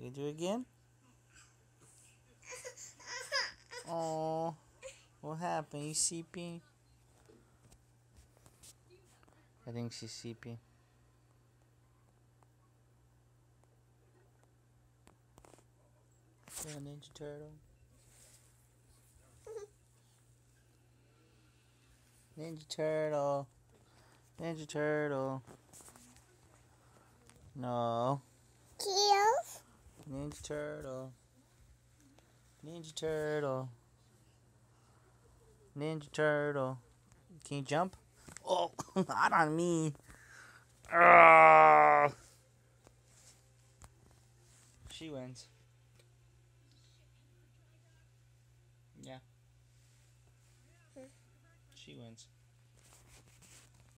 You do it again? Oh, what happened? You sleeping? I think she's sleeping. Little Ninja Turtle. Ninja Turtle. Ninja Turtle. No. Kills. Ninja Turtle. Ninja Turtle. Ninja Turtle. Can you jump? Oh, not on me. She wins. Yeah. She wins.